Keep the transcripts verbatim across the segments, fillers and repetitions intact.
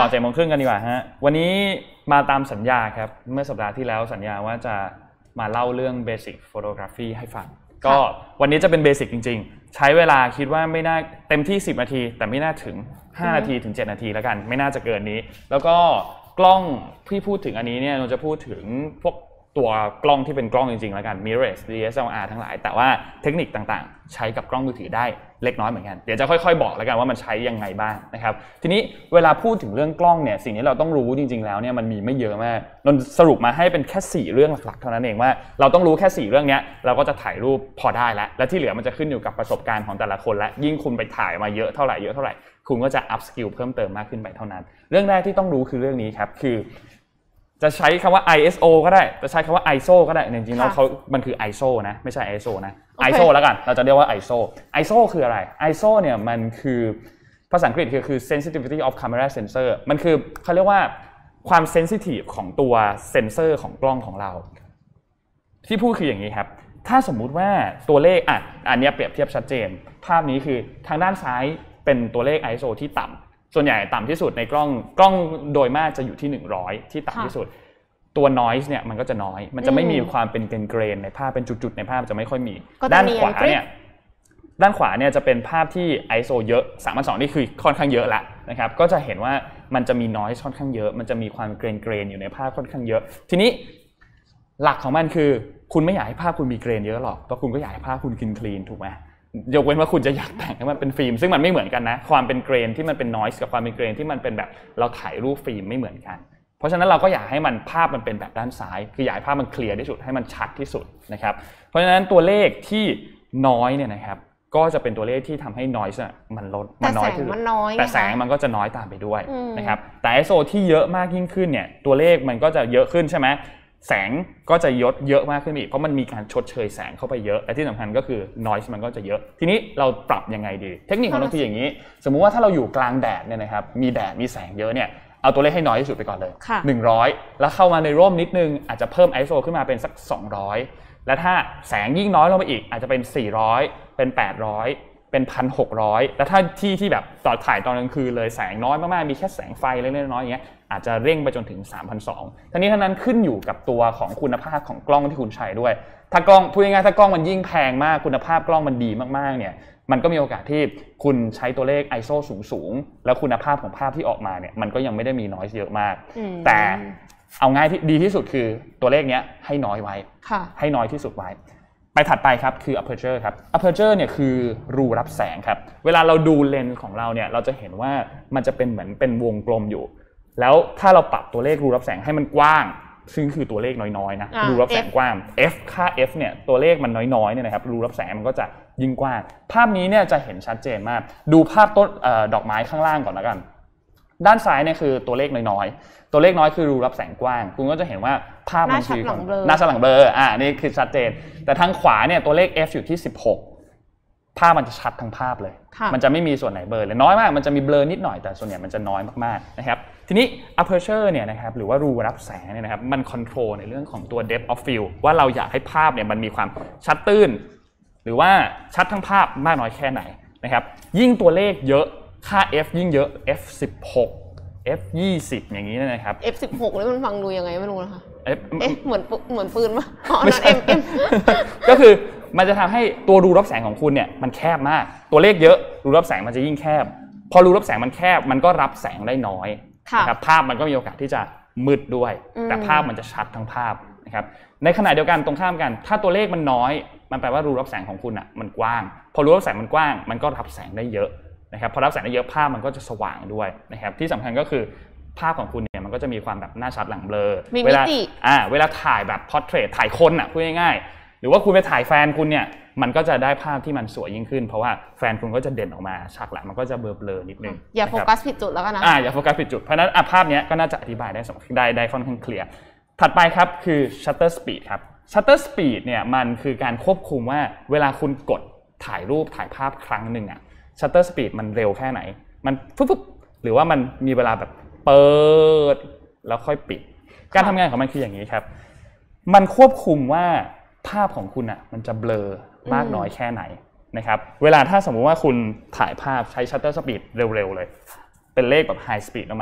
ต่อเจ็ดโมงครึ่งกันดีกว่าฮะวันนี้มาตามสัญญาครับเมื่อสัปดาห์ที่แล้วสัญญาว่าจะมาเล่าเรื่องเบสิกโฟโตกราฟีให้ฟังก็วันนี้จะเป็นเบสิกจริงๆใช้เวลาคิดว่าไม่น่าเต็มที่สิบนาทีแต่ไม่น่าถึงห้านาทีถึงเจ็ดนาทีแล้วกันไม่น่าจะเกินนี้แล้วก็กล้องที่พูดถึงอันนี้เนี่ยเราจะพูดถึงพวกตัวกล้องที่เป็นกล้องจริงๆแล้วกัน mirrorless ดี เอส แอล อาร์ ทั้งหลายแต่ว่าเทคนิคต่างๆใช้กับกล้องมือถือได้เล็กน้อยเหมือนกันเดี๋ยวจะค่อยๆบอกแล้วกันว่ามันใช้ยังไงบ้างนะครับทีนี้เวลาพูดถึงเรื่องกล้องเนี่ยสิ่งที่เราต้องรู้จริงๆแล้วเนี่ยมันมีไม่เยอะมากนนสรุปมาให้เป็นแค่สี่เรื่องหลักๆเท่านั้นเองว่าเราต้องรู้แค่สี่เรื่องนี้เราก็จะถ่ายรูปพอได้แล้วและที่เหลือมันจะขึ้นอยู่กับประสบการณ์ของแต่ละคนและยิ่งคุณไปถ่ายมาเยอะเท่าไหร่เยอะเท่าไหร่คุณก็จะ up skill เพิ่มเติมมากขึ้นไปเท่านั้นเรื่องแรกที่ต้องรู้คือเรื่องนี้ครับคือจะใช้คำว่า ไอ เอส โอ ก็ได้จะใช้คำว่า ไอ เอส โอ ก็ได้จริงๆแล้วเขามันคือ ไอ เอส โอ นะไม่ใช่ ไอ เอส โอ นะ ไอ เอส โอ แล้วกันเราจะเรียกว่า ไอ เอส โอ ไอ เอส โอ คืออะไร ไอ เอส โอ เนี่ยมันคือภาษาอังกฤษคือคือ sensitivity of camera sensor มันคือเขาเรียกว่าความ sensitive ของตัวเซนเซอร์ของกล้องของเราที่พูดคืออย่างนี้ครับถ้าสมมุติว่าตัวเลขอ่ะอันนี้เปรียบเทียบชัดเจนภาพนี้คือทางด้านซ้ายเป็นตัวเลข ไอ เอส โอ ที่ต่ำส่วนใหญ่ต่ำที่สุดในกล้องกล้องโดยมากจะอยู่ที่หนึ่งร้อยที่ต่ำที่สุดตัว noise เนี่ยมันก็จะน้อยมันจะไม่มีความเป็นเกรนๆในภาพเป็นจุดๆในภาพจะไม่ค่อยมีด้านขวาเนี่ยด้านขวาเนี่ยจะเป็นภาพที่ ไอ เอส โอ เยอะสามพันสองนี่คือค่อนข้างเยอะละนะครับก็จะเห็นว่ามันจะมี noise ค่อนข้างเยอะมันจะมีความเกรนๆอยู่ในภาพค่อนข้างเยอะทีนี้หลักของมันคือคุณไม่อยากให้ภาพคุณมีเกรนเยอะหรอกเพราะคุณก็อยากให้ภาพคุณคลีนๆถูกไหมยกเว้นว่าคุณจะอยากแต่งให้มันเป็นฟิล์มซึ่งมันไม่เหมือนกันนะความเป็นเกรนที่มันเป็น noise กับความเป็นเกรนที่มันเป็นแบบเราถ่ายรูปฟิล์มไม่เหมือนกันเพราะฉะนั้นเราก็อยากให้มันภาพมันเป็นแบบด้านซ้ายคืออยากให้ภาพมันเคลียร์ที่สุดให้มันชัดที่สุดนะครับเพราะฉะนั้นตัวเลขที่น้อยเนี่ยนะครับก็จะเป็นตัวเลขที่ทำให้ noise มันลดมันน้อยขึ้นแต่แสงมันก็จะน้อยตามไปด้วยนะครับแต่ ไอ เอส โอ ที่เยอะมากยิ่งขึ้นเนี่ยตัวเลขมันก็จะเยอะขึ้นใช่ไหมแสงก็จะยดเยอะมากขึ้นอีกเพราะมันมีการชดเชยแสงเข้าไปเยอะและที่สำคัญก็คือ noise มันก็จะเยอะทีนี้เราปรับยังไงดีเทคนิคของเราคืออย่างนี้สมมุติว่าถ้าเราอยู่กลางแดดเนี่ยนะครับมีแดดมีแสงเยอะเนี่ยเอาตัวเลขให้น้อยที่สุดไปก่อนเลยหนึ่งร้อยแล้วเข้ามาในร่มนิดนึงอาจจะเพิ่ม ไอ เอส โอ ขึ้นมาเป็นสักสองร้อยและถ้าแสงยิ่งน้อยลงไปอีกอาจจะเป็นสี่ร้อยเป็นแปดร้อยเป็น หนึ่งพันหกร้อย แล้วถ้าที่ที่แบบต่อถ่ายตอนกลางคืนเลยแสงน้อยมากๆมีแค่แสงไฟเล็กๆน้อยๆอย่างเงี้ยอาจจะเร่งไปจนถึง สามพันสองร้อย ทั้งนี้ทั้งนั้นขึ้นอยู่กับตัวของคุณภาพของกล้องที่คุณใช้ด้วยถ้ากล้องพูดง่ายๆถ้ากล้องมันยิ่งแพงมากคุณภาพกล้องมันดีมากๆเนี่ยมันก็มีโอกาสที่คุณใช้ตัวเลข ไอ เอส โอ สูงๆแล้วคุณภาพของภาพที่ออกมาเนี่ยมันก็ยังไม่ได้มี noise เยอะมากแต่เอาง่ายที่ดีที่สุดคือตัวเลขนี้ให้น้อยไว้ให้น้อยที่สุดไว้ไปถัดไปครับคือ aperture ครับ aperture เนี่ยคือรูรับแสงครับเวลาเราดูเลนส์ของเราเนี่ยเราจะเห็นว่ามันจะเป็นเหมือนเป็นวงกลมอยู่แล้วถ้าเราปรับตัวเลขรูรับแสงให้มันกว้างซึ่งคือตัวเลขน้อยๆนะรูรับแสงกว้าง f ค่า f เนี่ยตัวเลขมันน้อยๆเนี่ยนะครับรูรับแสงมันก็จะยิ่งกว้างภาพนี้เนี่ยจะเห็นชัดเจนมากดูภาพต้นดอกไม้ข้างล่างก่อนแล้วกันด้านซ้ายเนี่ยคือตัวเลขน้อยๆตัวเลขน้อยคือรูรับแสงกว้างคุณก็จะเห็นว่าภาพมันคือหน้าฉลังเบลออ่านี่คือชัดเจนแต่ทางขวาเนี่ยตัวเลข f อยู่ที่สิบหกภาพมันจะชัดทั้งภาพเลยมันจะไม่มีส่วนไหนเบลอเลยน้อยมากมันจะมีเบลอนิดหน่อยแต่ส่วนใหญ่มันจะน้อยมากๆนะครับทีนี้ aperture เนี่ยนะครับหรือว่ารูรับแสงเนี่ยนะครับมัน control ในเรื่องของตัว depth of field ว่าเราอยากให้ภาพเนี่ยมันมีความชัดตื้นหรือว่าชัดทั้งภาพมากน้อยแค่ไหนนะครับยิ่งตัวเลขเยอะค่า f ยิ่งเยอะ f สิบหก f ยี่สิบอย่างนี้นะครับ f สิบหกนี่มันฟังดูยังไงไม่รู้นะคะ f เอ๊ะเหมือนเหมือนปืนป่ะอ๋อนั่น m m ก็คือมันจะทำให้ตัวรูรับแสงของคุณเนี่ยมันแคบมากตัวเลขเยอะรูรับแสงมันจะยิ่งแคบพอรูรับแสงมันแคบมันก็รับแสงได้น้อยนะครับภาพมันก็มีโอกาสที่จะมืดด้วยแต่ภาพมันจะชัดทั้งภาพนะครับในขณะเดียวกันตรงข้ามกันถ้าตัวเลขมันน้อยมันแปลว่ารูรับแสงของคุณอ่ะมันกว้างพอรูรับแสงมันกว้างมันก็รับแสงได้เยอะนะครับพอรับแสงได้เยอะภาพมันก็จะสว่างด้วยนะครับที่สำคัญก็คือภาพของคุณเนี่ยมันก็จะมีความแบบหน้าชัดหลังเบลอเวลาอ่าเวลาถ่ายแบบพอร์เทรตถ่ายคนอ่ะพูดง่ายๆหรือว่าคุณไปถ่ายแฟนคุณเนี่ยมันก็จะได้ภาพที่มันสวยยิ่งขึ้นเพราะว่าแฟนคุณก็จะเด่นออกมาชัดแหละมันก็จะเบลอๆนิดนึงอย่าโฟกัสผิดจุดแล้วกันนะอ่าอย่าโฟกัสผิดจุดเพราะนั้นภาพนี้ก็น่าจะอธิบายได้ได้ได้ค่อนข้างเคลียร์ถัดไปครับคือ shutter speed ครับ shutter speed เนี่ยมันคือการควบคุมว่าเวลาคุณกดถ่ายรูปถ่ายภาพครั้งหนึ่งอ่ะ shutter speed มันเร็วแค่ไหนมันปุ๊บหรือว่ามันมีเวลาแบบเปิดแล้วค่อยปิดการทำงานของมันคืออย่างนี้ครับมันควบคุมว่าภาพของคุณอ่ะมันจะเบลอมากน้อยแค่ไหนนะครับเวลาถ้าสมมุติว่าคุณถ่ายภาพใช้ shutter speed เร็วๆเลยเป็นเลขแบบ high speed มาก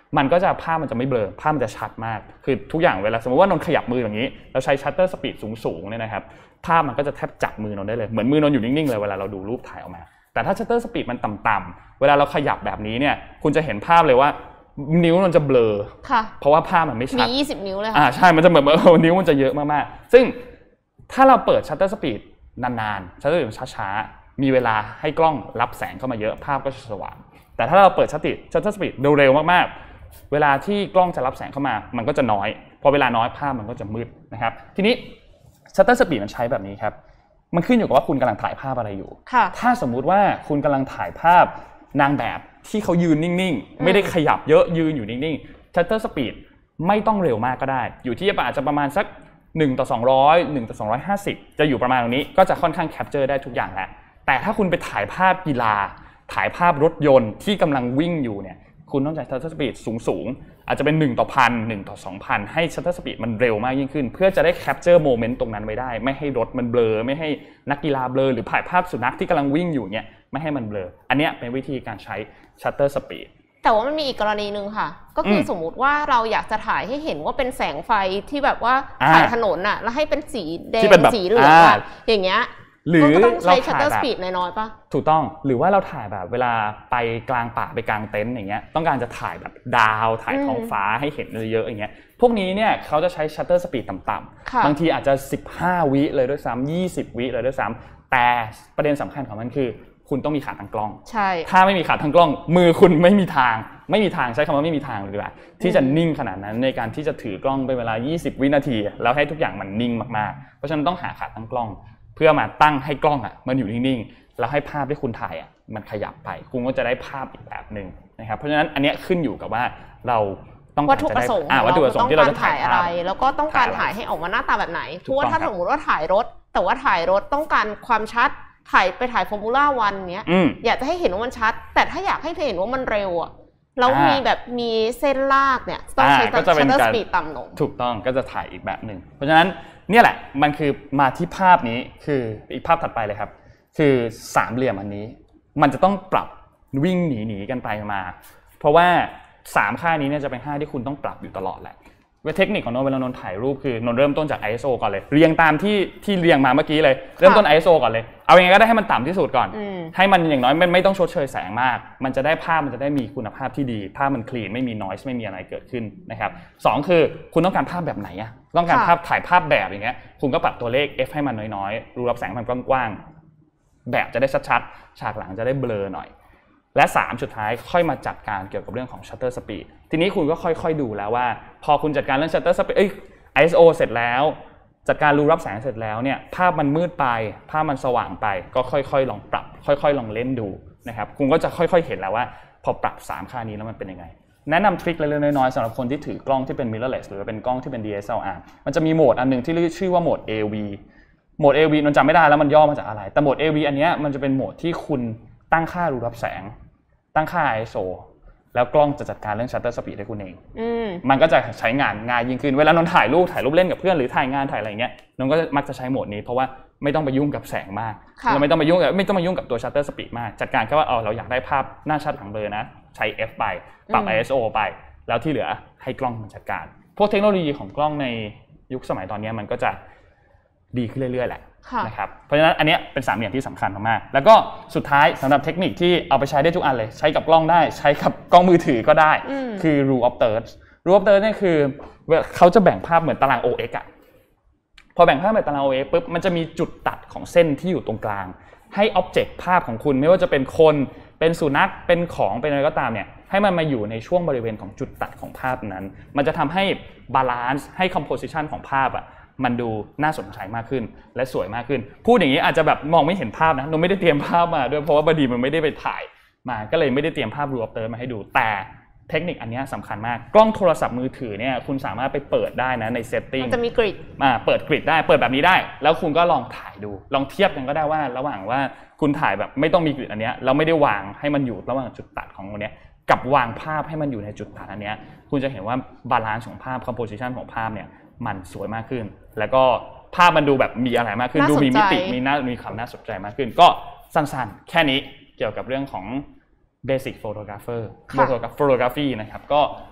มันก็จะภาพมันจะไม่เบลอภาพมันจะชัดมากคือทุกอย่างเวลาสมมติว่านนขยับมืออย่างนี้เราใช้ชัตเตอร์สปีดสูงๆเนี่ยนะครับภาพมันก็จะแทบจับมือนนได้เลยเหมือนมือนนอยู่นิ่งๆเลยเวลาเราดูรูปถ่ายออกมาแต่ถ้าชัตเตอร์สปีดมันต่ำๆเวลาเราขยับแบบนี้เนี่ยคุณจะเห็นภาพเลยว่านิ้วมันจะเบลอเพราะว่าภาพมันไม่ชัดมียี่สิบนิ้วเลยค่ะอ่าใช่มันจะเหมือนนิ้วมันจะเยอะมากๆซึ่งถ้าเราเปิดชัตเตอร์สปีดนานๆชัตเตอร์สปีดช้าๆมีเวลาให้กล้องรับแสงเข้ามาเยอะภาพก็จะสว่างแต่ถ้าเราเปิดชัตเตอร์ชัตเตอร์สปีดเร็วๆมากๆเวลาที่กล้องจะรับแสงเข้ามามันก็จะน้อยพอเวลาน้อยภาพมันก็จะมืดนะครับทีนี้ชัตเตอร์สปีดมันใช้แบบนี้ครับมันขึ้นอยู่กับว่าคุณกำลังถ่ายภาพอะไรอยู่ถ้าสมมุติว่าคุณกำลังถ่ายภาพนางแบบที่เขายืนนิ่งๆไม่ได้ขยับเยอะยืนอยู่นิ่งๆชัตเตอร์สปีดไม่ต้องเร็วมากก็ได้อยู่ที่อาจจะประมาณสักหนึ่งต่อสองร้อย หนึ่งต่อสองร้อยห้าสิบจะอยู่ประมาณตรงนี้ก็จะค่อนข้างแคปเจอร์ได้ทุกอย่างแล้วแต่ถ้าคุณไปถ่ายภาพกีฬาถ่ายภาพรถยนต์ที่กำลังวิ่งอยู่เนี่ยคุณต้องใช้ชัตเตอร์สปีดสูงๆอาจจะเป็นหนึ่งต่อพัน หนึ่งต่อสองพันให้ชัตเตอร์สปีดมันเร็วมากยิ่งขึ้นเพื่อจะได้แคปเจอร์โมเมนต์ตรงนั้นไว้ได้ไม่ให้รถมันเบลอไม่ให้นักกีฬาเบลอหรือถ่ายภาพสุนัขที่กำลังวิ่งอยู่เนี่ยไม่ให้มันเบลออันนี้เป็นวิธีการใช้ชัตเตอร์สปีดแต่ว่ามันมีอีกกรณีหนึ่งค่ะก็คือสมมุติว่าเราอยากจะถ่ายให้เห็นว่าเป็นแสงไฟที่แบบว่าถ่ายถนนน่ะแล้วให้เป็นสีแดงสีเหลืองอย่างเงี้ยหรือเราต้องใช้ชัตเตอร์สปีดน้อยๆป่ะถูกต้องหรือว่าเราถ่ายแบบเวลาไปกลางป่าไปกลางเต็นท์อย่างเงี้ยต้องการจะถ่ายแบบดาวถ่ายท้องฟ้าให้เห็นเยอะๆอย่างเงี้ยพวกนี้เนี่ยเขาจะใช้ชัตเตอร์สปีดต่ำๆบางทีอาจจะสิบห้าวิเลยด้วยซ้ำยี่สิบวิเลยด้วยซ้ำแต่ประเด็นสำคัญของมันคือคุณต้องมีขาตั้งกล้องใช่ถ้าไม่มีขาตั้งกล้องมือคุณไม่มีทางไม่มีทางใช้คำว่าไม่มีทางเลยดีกว่าที่จะนิ่งขนาดนั้นในการที่จะถือกล้องเป็นเวลายี่สิบวินาทีแล้วให้ทุกอย่างมันนิ่งมากๆเพราะฉะนั้นต้องหาขาตั้งกล้องเพื่อมาตั้งให้กล้องอ่ะมันอยู่นิ่งๆแล้วให้ภาพที่คุณถ่ายอ่ะมันขยับไปคุณก็จะได้ภาพอีกแบบนึงนะครับเพราะฉะนั้นอันนี้ขึ้นอยู่กับว่าเราต้องวัตถุประสงค์วัตถุประสงค์ที่เราจะถ่ายอะไรแล้วก็ต้องการถ่ายให้ออกมาหน้าตาแบบไหนเพราะว่าถ้าสมมติว่าถ่ายรถแต่ว่าถ่ายรถต้องการความชัดถ่ายไปถ่ายฟอร์มูล่าวันเนี้ยอยากจะให้เห็นว่ามันชัดแต่ถ้าอยากให้เห็นว่ามันเร็วอ่ะแล้วมีแบบมีเส้นลากเนี่ยต้องใช้ชัตเตอร์สปีดต่ำลงถูกต้องก็จะถ่ายอีกแบบนึงเพราะฉะนั้นเนี่ยแหละมันคือมาที่ภาพนี้คืออีกภาพถัดไปเลยครับคือสามเหลี่ยมอันนี้มันจะต้องปรับวิ่งหนีหนีกันไปมาเพราะว่าสามค่านี้เนี่ยจะเป็นค่าที่คุณต้องปรับอยู่ตลอดแหละเทคนิคของนนท์เวลานนท์ถ่ายรูปคือนนท์เริ่มต้นจาก ไอ เอส โอ ก่อนเลยเรียงตามที่ที่เรียงมาเมื่อกี้เลยเริ่มต้น ไอ เอส โอ ก่อนเลยเอายังไงก็ได้ให้มันต่ำที่สุดก่อนให้มันอย่างน้อยมันไม่ต้องชดเชยแสงมากมันจะได้ภาพมันจะได้มีคุณภาพที่ดีภาพมันคลีนไม่มี noise ไม่มีอะไรเกิดขึ้นนะครับสองคือคุณต้องการภาพแบบไหนอะต้องการภาพถ่ายภาพแบบอย่างเงี้ยคุณก็ปรับตัวเลข f ให้มันน้อยๆรูรับแสงมันกว้างๆแบบจะได้ชัดๆฉากหลังจะได้เบลอหน่อยและสามสุดท้ายค่อยมาจัดการเกี่ยวกับเรื่องของ shutter speed ทีนี้คุณก็ค่อยๆดูแล้วว่าพอคุณจัดการเรื่อง shutter speed เอ้ย ไอ เอส โอ เสร็จแล้วจัดการรูรับแสงเสร็จแล้วเนี่ยภาพมันมืดไปภาพมันสว่างไปก็ค่อยๆลองปรับค่อยๆลองเล่นดูนะครับคุณก็จะค่อยๆเห็นแล้วว่าพอปรับสามค่านี้แล้วมันเป็นยังไงแนะนำทริคเล็กๆน้อยๆสำหรับคนที่ถือกล้องที่เป็น mirrorless หรือเป็นกล้องที่เป็น ดี เอส แอล อาร์ มันจะมีโหมดอันนึงที่ชื่อว่าโหมด เอ วี โหมด เอ วี นนจำไม่ได้แล้วมันย่อมาจากอะไรแต่โหมด เอ วี อันนี้มันจะเป็นโหมดที่คุณตั้งค่ารูรับแสงตั้งค่า ไอ เอส โอ แล้วกล้องจะจัดการเรื่อง shutter speed ให้คุณเองมันก็จะใช้งานง่ายยิ่งขึ้นเวลานนถ่ายรูปถ่ายรูปเล่นกับเพื่อนหรือถ่ายงานถ่ายอะไรเงี้ยนนก็มักจะใช้โหมดนี้เพราะว่าไม่ต้องไปยุ่งกับแสงมากเราไม่ต้องไปยุ่งกับไม่ต้องมายุ่งกับตัว shutter speed มากจัดการแค่ว่าเออเราอยากได้ภาพหน้าชัดหลังเบลอนะใช้ F ไปปรับ ไอ เอส โอ ไปแล้วที่เหลือให้กล้องมันจัดการพวกเทคโนโลยีของกล้องในยุคสมัยตอนนี้มันก็จะดีขึ้นเรื่อยๆแหละนะครับเพราะฉะนั้นอันนี้เป็นสามเหลี่ยมที่สำคัญมากๆแล้วก็สุดท้ายสำหรับเทคนิคที่เอาไปใช้ได้ทุกอันเลยใช้กับกล้องได้ใช้กับกล้องมือถือก็ได้คือ rule of thirds rule of thirds นี่คือเขาจะแบ่งภาพเหมือนตาราง โอ เอ็กซ์ อ่ะพอแบ่งภาพเหมือนตาราง โอ เอ็กซ์ ปุ๊บมันจะมีจุดตัดของเส้นที่อยู่ตรงกลางให้ object ภาพของคุณไม่ว่าจะเป็นคนเป็นสุนัขเป็นของเป็นอะไรก็ตามเนี่ยให้มันมาอยู่ในช่วงบริเวณของจุดตัดของภาพนั้นมันจะทำให้ balance ให้ composition ของภาพอ่ะมันดูน่าสนใจมากขึ้นและสวยมากขึ้นพูดอย่างนี้อาจจะแบบมองไม่เห็นภาพนะเราไม่ได้เตรียมภาพมาด้วยเพราะว่าบดีมันไม่ได้ไปถ่ายมาก็เลยไม่ได้เตรียมภาพ rule of thirds มาให้ดูแต่เทคนิคอันนี้สำคัญมากกล้องโทรศัพท์มือถือเนี่ยคุณสามารถไปเปิดได้นะใน setting มันจะมีกริดมาเปิดกริดได้เปิดแบบนี้ได้แล้วคุณก็ลองถ่ายดูลองเทียบกันก็ได้ว่าระหว่างว่าคุณถ่ายแบบไม่ต้องมีกริดอันนี้แล้วไม่ได้วางให้มันอยู่ระหว่างจุดตัดของตรงนี้กับวางภาพให้มันอยู่ในจุดตัดอันนี้คุณจะเห็นว่า balance ของภาพ composition ของภาพเนี่ยมันสวยมากขึ้นแล้วก็ภาพมันดูแบบมีอะไรมากขึ้นดูมีมิติมีน่ามีความน่าสนใจมากขึ้นก็สั้นๆแค่นี้เกี่ยวกับเรื่องของ basic photographer photography นะครับก็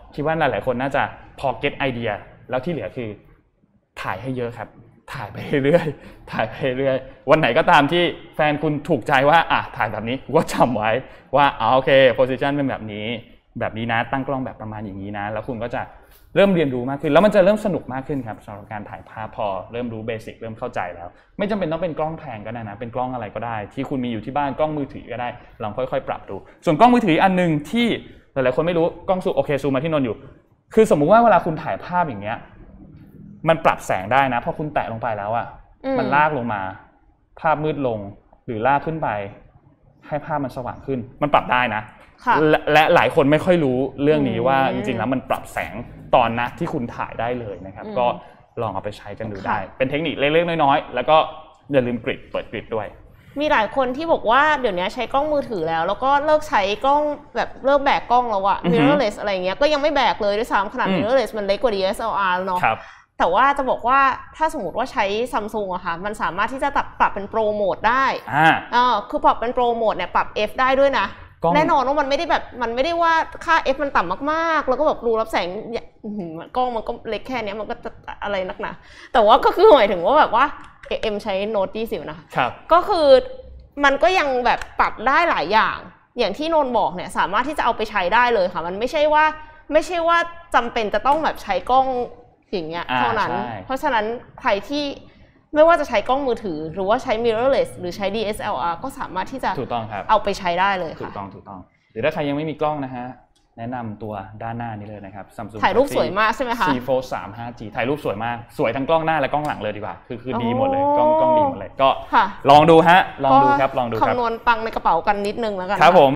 คิดว่าหลายๆคนน่าจะพอเก็ตไอเดียแล้วที่เหลือคือถ่ายให้เยอะครับถ่ายไปเรื่อยๆถ่ายไปเรื่อยวันไหนก็ตามที่แฟนคุณถูกใจว่าอ่ะถ่ายแบบนี้ก็จำไว้ว่าอ๋อโอเคโพสิชันเป็นแบบนี้แบบนี้นะตั้งกล้องแบบประมาณอย่างนี้นะแล้วคุณก็จะเริ่มเรียนรู้มากขึ้นแล้วมันจะเริ่มสนุกมากขึ้นครับสำหรับการถ่ายภาพพอเริ่มรู้เบสิกเริ่มเข้าใจแล้วไม่จำเป็นต้องเป็นกล้องแพงก็ได้นะเป็นกล้องอะไรก็ได้ที่คุณมีอยู่ที่บ้านกล้องมือถือก็ได้ลองค่อยๆปรับดูส่วนกล้องมือถืออันนึงที่หลายๆคนไม่รู้กล้องซูมโอเคซูมมาที่นนท์อยู่คือสมมุติว่าเวลาคุณถ่ายภาพอย่างเงี้ยมันปรับแสงได้นะพอคุณแตะลงไปแล้วอ่ะมันลากลงมาภาพมืดลงหรือลากขึ้นไปให้ภาพมันสว่างขึ้นมันปรับได้นะและและหลายคนไม่ค่อยรู้เรื่องนี้ว่าจริงๆแล้วมันปรับแสงตอนนะที่คุณถ่ายได้เลยนะครับก็ลองเอาไปใช้กันดูได้เป็นเทคนิคเล็กๆน้อยๆแล้วก็อย่าลืมกริดเปิดกริดด้วยมีหลายคนที่บอกว่าเดี๋ยวนี้ใช้กล้องมือถือแล้วแล้วก็เลิกใช้กล้องแบบเลิกแบกกล้องแล้วอะ mirrorless อะไรเงี้ยก็ยังไม่แบกเลยด้วยซ้ำขนาด mirrorless มันเล็กกว่า ดี เอส แอล อาร์ เนาะแต่ว่าจะบอกว่าถ้าสมมติว่าใช้ Samsung อะค่ะมันสามารถที่จะปรับเป็น Pro Mode ได้อ่าคือปรับเป็น Pro Mode เนี่ยปรับ F ได้ด้วยนะแน่นอนว่ามันไม่ได้แบบมันไม่ได้ว่าค่า F มันต่ำมากๆแล้วก็แบบรูรับแสงกล้องมันก็เล็กแค่นี้มันก็จะอะไรนักหนาแต่ว่าก็คือหมายถึงว่าแบบว่าเอ็มใช้โน้ตยี่สิบนะคะก็คือมันก็ยังแบบปรับได้หลายอย่างอย่างที่นนท์บอกเนี่ยสามารถที่จะเอาไปใช้ได้เลยค่ะมันไม่ใช่ว่าไม่ใช่ว่าจำเป็นจะต้องแบบใช้กล้องอย่างเงี้ยเท่านั้นเพราะฉะนั้นใครที่ไม่ว่าจะใช้กล้องมือถือหรือว่าใช้ mirrorless หรือใช้ ดี เอส แอล อาร์ ก็สามารถที่จะถูกต้องครับเอาไปใช้ได้เลยค่ะถูกต้องถูกต้องหรือถ้าใครยังไม่มีกล้องนะฮะแนะนำตัวด้านหน้านี้เลยนะครับ Samsung ถ่ายรูปสวยมากใช่ไหมคะซี โฟร์ สาม ห้าจี ถ่ายรูปสวยมากสวยทั้งกล้องหน้าและกล้องหลังเลยดีกว่าคือคือดีหมดเลยกล้องกล้องดีหมดเลยก็ลองดูฮะลองดูครับลองดูครับคำนวณตังในกระเป๋ากันนิดนึงแล้วกันครับผม